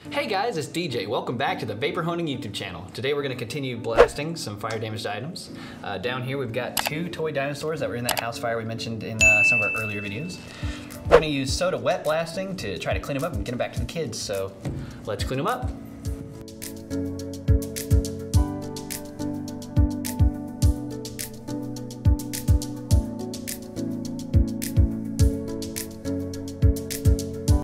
Hey guys, it's DJ. Welcome back to the Vapor Honing YouTube channel. Today we're going to continue blasting some fire damaged items. Down here we've got 2 toy dinosaurs that were in that house fire we mentioned in some of our earlier videos. We're going to use soda wet blasting to try to clean them up and get them back to the kids, so let's clean them up.